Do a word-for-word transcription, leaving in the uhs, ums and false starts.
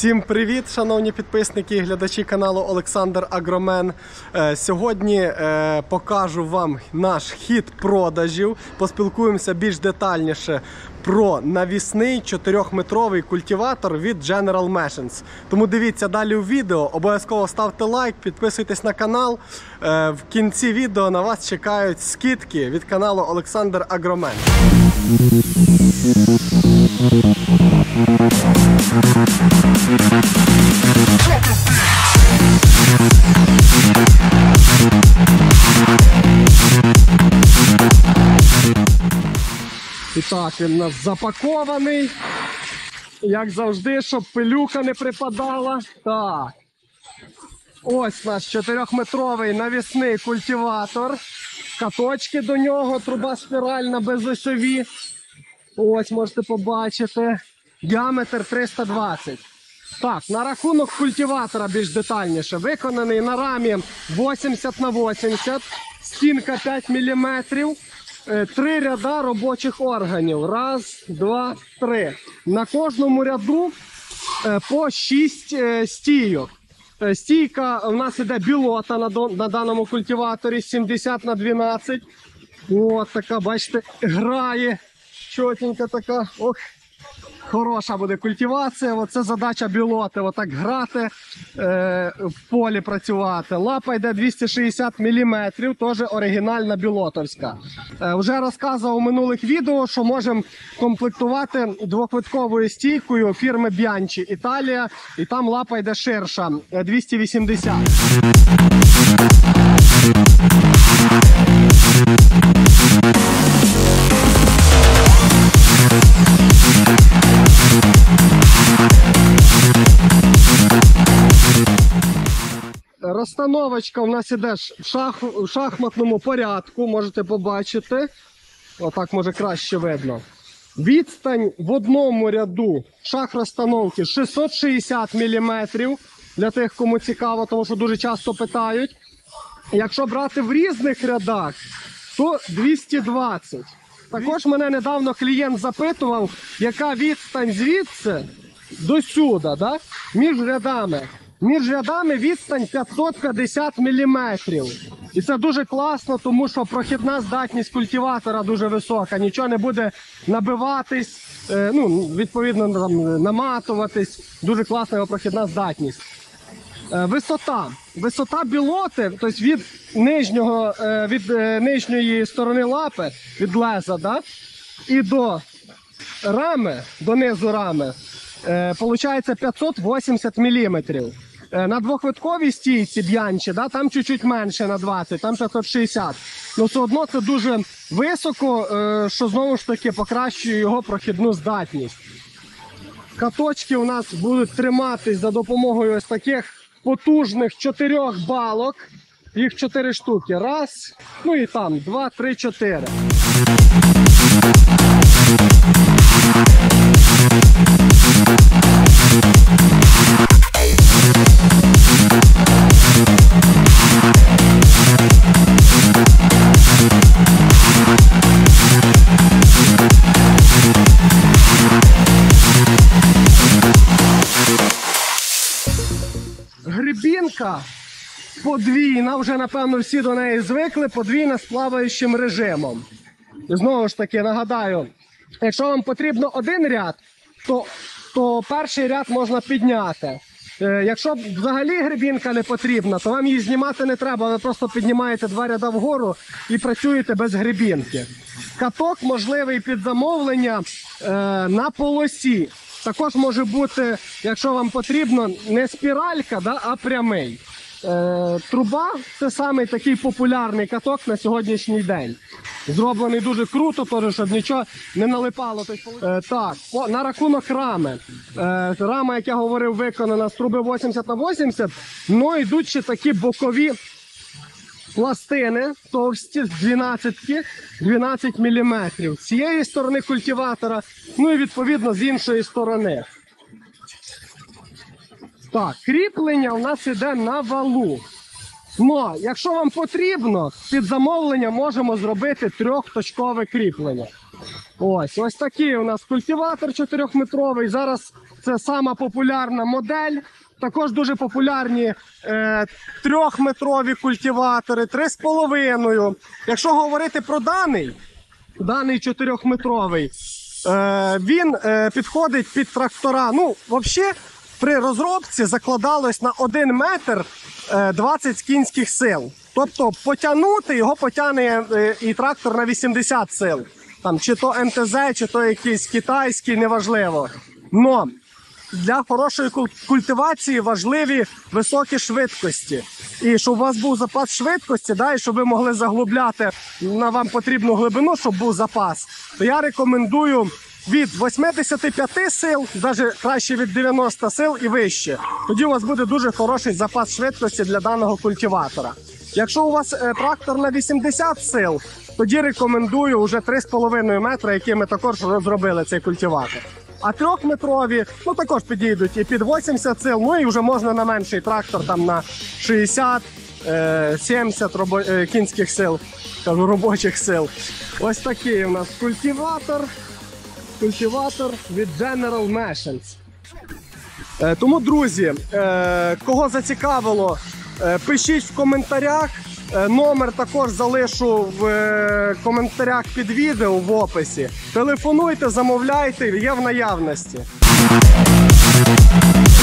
Всім привіт, шановні підписники і глядачі каналу Олександр Агромен. Сьогодні покажу вам наш хід продажів. Поспілкуємося більш детальніше про навісний чотирьохметровий культиватор від General Machines. Тому дивіться далі у відео, обов'язково ставте лайк, підписуйтесь на канал. В кінці відео на вас чекають скидки від каналу Олександр Агромен. І так, він у нас запакований, як завжди, щоб пилюка не припадала. Так, ось наш чотирьохметровий навісний культиватор, каточки до нього, труба спіральна безосьові. Ось можете побачити, діаметр триста двадцять. Так, на рахунок культиватора більш детальніше. Виконаний на рамі вісімдесят на вісімдесят, стінка п'ять міліметрів, три ряда робочих органів. Раз, два, три. На кожному ряду по шість стійок. Стійка у нас іде білота на, на даному культиваторі сімдесят на дванадцять. Ось така, бачите, грає. Чотенька така. Ох. Хороша буде культивація, оце задача білоти, отак грати, е, в полі працювати. Лапа йде двісті шістдесят міліметрів, теж оригінальна білотовська. Е, вже розказував у минулих відео, що можемо комплектувати двохвитковою стійкою фірми Bianchi, Італія, і там лапа йде ширша, двісті вісімдесят. Розстановочка у нас іде в, шах... в шахматному порядку, можете побачити. Отак може краще видно. Відстань в одному ряду шах розстановки шістсот шістдесят міліметрів, для тих, кому цікаво, тому що дуже часто питають. Якщо брати в різних рядах, то двісті двадцять. Також мене недавно клієнт запитував, яка відстань звідси до сюди, да? між рядами. Між рядами відстань п'ятсот п'ятдесят міліметрів. І це дуже класно, тому що прохідна здатність культиватора дуже висока. Нічого не буде набиватись, е, ну, відповідно там, наматуватись. Дуже класна його прохідна здатність. Е, висота. Висота білоти, тобто від, нижнього, е, від е, нижньої сторони лапи, від леза, да? І до рами, до низу рами, получається п'ятсот вісімдесят міліметрів. На двохвитковій стійці Bianchi, да, там чуть-чуть менше на двадцять, там п'ятсот шістдесят. Ну все одно це дуже високо, що знову ж таки покращує його прохідну здатність. Каточки у нас будуть триматись за допомогою ось таких потужних чотирьох балок. Їх чотири штуки. Раз, ну і там, два, три, чотири. Грибінка подвійна, вже напевно всі до неї звикли, подвійна з плаваючим режимом. І знову ж таки нагадаю, якщо вам потрібно один ряд, то, то перший ряд можна підняти. Е, якщо взагалі грибінка не потрібна, то вам її знімати не треба, ви просто піднімаєте два ряда вгору і працюєте без грибінки. Каток можливий під замовлення е, на полосі. Також може бути, якщо вам потрібно, не спіралька, да, а прямий. Е, труба – це самий такий популярний каток на сьогоднішній день. Зроблений дуже круто, теж, щоб нічого не налипало. Е, так, по, на рахунок рами. Е, рама, як я говорив, виконана з труби вісімдесят на вісімдесят, але йдуть ще такі бокові пластини, товсті, дванадцятки, дванадцять міліметрів. З цієї сторони культиватора, ну і відповідно з іншої сторони. Так, кріплення у нас іде на валу. Но, якщо вам потрібно, під замовлення можемо зробити трьохточкове кріплення. Ось, ось такий у нас культиватор чотирьохметровий. Зараз це сама популярна модель. Також дуже популярні е, трьохметрові культиватори, три з половиною. Якщо говорити про даний, даний чотирьохметровий, е, він е, підходить під трактора. Ну, взагалі, при розробці закладалось на один метр е, двадцять кінських сил. Тобто потягнути його потягне е, і трактор на вісімдесят сил. Там, чи то ем те зет, чи то якийсь китайський, неважливо. Но для хорошої культивації важливі високі швидкості. І щоб у вас був запас швидкості, да, і щоб ви могли заглубляти на вам потрібну глибину, щоб був запас, то я рекомендую від вісімдесят п'ять сил, навіть краще від дев'яноста сил і вище. Тоді у вас буде дуже хороший запас швидкості для даного культиватора. Якщо у вас е, трактор на вісімдесят сил, тоді рекомендую вже три з половиною метри, які ми також розробили цей культиватор. А трьохметрові, ну також підійдуть і під вісімдесят сил, ну і вже можна на менший трактор, там на шістдесят сімдесят робо... кінських сил, кажу, робочих сил. Ось такий у нас культиватор, культиватор від General Machines. Е, тому, друзі, е, кого зацікавило, е, пишіть в коментарях. Номер також залишу в коментарях під відео в описі. Телефонуйте, замовляйте, є в наявності.